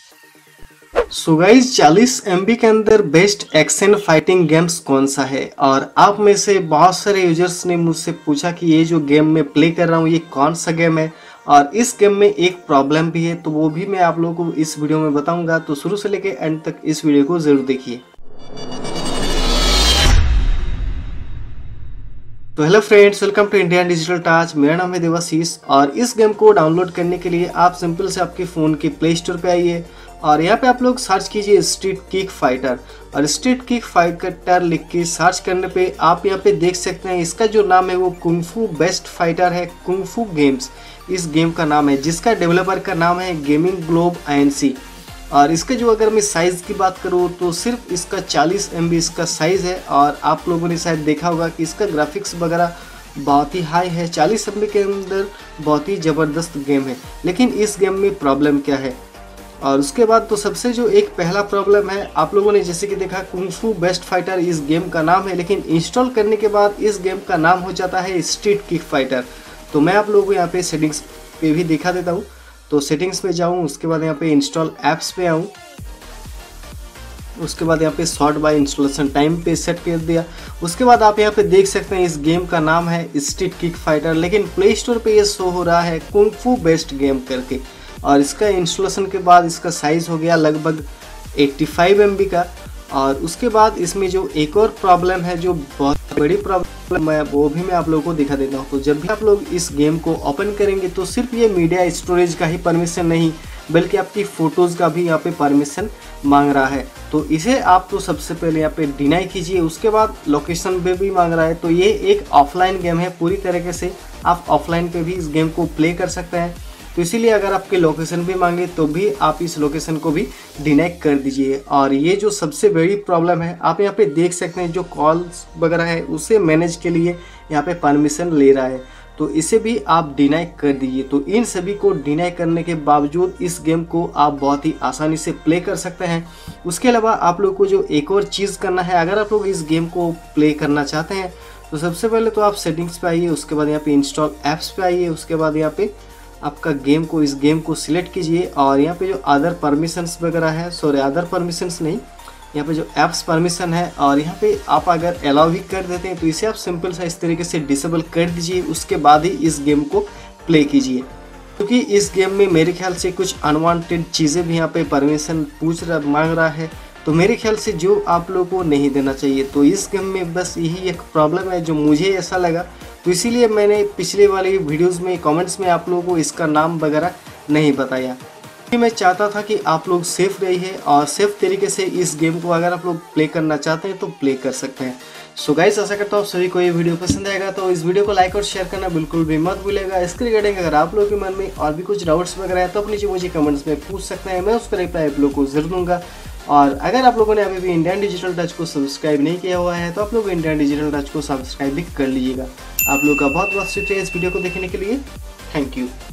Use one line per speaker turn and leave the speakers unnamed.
So guys 40 MB के अंदर best action fighting games कौन सा है। और आप में से बहुत सारे यूजर्स ने मुझसे पूछा कि ये जो गेम मैं प्ले कर रहा हूँ ये कौन सा गेम है, और इस गेम में एक प्रॉब्लम भी है, तो वो भी मैं आप लोगों को इस वीडियो में बताऊंगा। तो शुरू से लेकर एंड तक इस वीडियो को जरूर देखिए। तो hello friends, welcome to Indian digital touch. मेरा नाम है देवाशीष और इस गेम को डाउनलोड करने के लिए आप सिंपल से आपके फ़ोन के प्ले स्टोर पे आइए और यहाँ पे आप लोग सर्च कीजिए स्ट्रीट किक फाइटर। और स्ट्रीट किक फाइटर लिख के सर्च करने पे आप यहाँ पे देख सकते हैं इसका जो नाम है वो कुंग फू बेस्ट फाइटर है। कुंग फू गेम्स इस गेम का नाम है, जिसका डेवलपर का नाम है गेमिंग ग्लोब INC। और इसका जो अगर मैं साइज़ की बात करूँ तो सिर्फ इसका 40 MB इसका साइज़ है। और आप लोगों ने शायद देखा होगा कि इसका ग्राफिक्स वगैरह बहुत ही हाई है। 40 MB के अंदर बहुत ही ज़बरदस्त गेम है। लेकिन इस गेम में प्रॉब्लम क्या है, और उसके बाद तो सबसे जो एक पहला प्रॉब्लम है, आप लोगों ने जैसे कि देखा कुंग फू बेस्ट फाइटर इस गेम का नाम है, लेकिन इंस्टॉल करने के बाद इस गेम का नाम हो जाता है स्ट्रीट किक फाइटर। तो मैं आप लोगों को यहाँ पे सेटिंग्स पे भी दिखा देता हूँ। तो सेटिंग्स पे जाऊँ, उसके बाद यहाँ पे इंस्टॉल ऐप्स पे आऊँ, उसके बाद यहाँ पे शॉर्ट बाय इंस्टॉलेशन टाइम पे सेट कर दिया। उसके बाद आप यहाँ पे देख सकते हैं इस गेम का नाम है स्ट्रीट किक फाइटर, लेकिन प्ले स्टोर पे ये शो हो रहा है कुंग फू बेस्ट गेम करके। और इसका इंस्टॉलेशन के बाद इसका साइज़ हो गया लगभग 85 MB का। और उसके बाद इसमें जो एक और प्रॉब्लम है, जो बहुत बड़ी प्रॉब्लम है, वो भी मैं आप लोगों को दिखा देता हूँ। तो जब भी आप लोग इस गेम को ओपन करेंगे तो सिर्फ ये मीडिया स्टोरेज का ही परमिशन नहीं, बल्कि आपकी फ़ोटोज़ का भी यहाँ पे परमिशन मांग रहा है। तो इसे आप तो सबसे पहले यहाँ पे डिनाई कीजिए। उसके बाद लोकेशन पे भी मांग रहा है। तो ये एक ऑफलाइन गेम है, पूरी तरीके से आप ऑफलाइन पे भी इस गेम को प्ले कर सकते हैं। तो इसीलिए अगर आपके लोकेशन भी मांगे तो भी आप इस लोकेशन को भी डिनाई कर दीजिए। और ये जो सबसे बड़ी प्रॉब्लम है, आप यहाँ पे देख सकते हैं जो कॉल्स वगैरह है उसे मैनेज के लिए यहाँ पे परमिशन ले रहा है, तो इसे भी आप डिनाई कर दीजिए। तो इन सभी को डिनाई करने के बावजूद इस गेम को आप बहुत ही आसानी से प्ले कर सकते हैं। उसके अलावा आप लोग को जो एक और चीज़ करना है, अगर आप लोग इस गेम को प्ले करना चाहते हैं तो सबसे पहले तो आप सेटिंग्स पे आइए, उसके बाद यहाँ पे इंस्टॉल ऐप्स पे आइए, उसके बाद यहाँ पे आपका इस गेम को सिलेक्ट कीजिए। और यहाँ पे जो अदर परमिशंस वगैरह है, सॉरी अदर परमिशंस नहीं, यहाँ पे जो ऐप्स परमिशन है, और यहाँ पे आप अगर अलाउ भी कर देते हैं तो इसे आप सिंपल सा इस तरीके से डिसेबल कर दीजिए। उसके बाद ही इस गेम को प्ले कीजिए, क्योंकि इस गेम में मेरे ख्याल से कुछ अनवांटेड चीज़ें भी यहाँ पे परमिशन मांग रहा है। तो मेरे ख्याल से जो आप लोगों को नहीं देना चाहिए। तो इस गेम में बस यही एक प्रॉब्लम है जो मुझे ऐसा लगा, तो इसीलिए मैंने पिछले वाली वीडियोस में कमेंट्स में आप लोगों को इसका नाम वगैरह नहीं बताया। मैं चाहता था कि आप लोग सेफ रहिए और सेफ तरीके से इस गेम को अगर आप लोग प्ले करना चाहते हैं तो प्ले कर सकते हैं। सो गाइस, आशा करता हूँ आप सभी को ये वीडियो पसंद आएगा। तो इस वीडियो को लाइक और शेयर करना बिल्कुल भी मत भूलिएगा। इसके रिगार्डिंग अगर आप लोगों के मन में और भी कुछ डाउट्स वगैरह है तो अपने मुझे कमेंट्स में पूछ सकते हैं, मैं उसका रिप्लाई आप लोग को जरूर दूंगा। और अगर आप लोगों ने अभी भी इंडियन डिजिटल टच को सब्सक्राइब नहीं किया हुआ है तो आप लोग इंडियन डिजिटल टच को सब्सक्राइब भी कर लीजिएगा। आप लोग का बहुत बहुत शुक्रिया इस वीडियो को देखने के लिए। Thank you.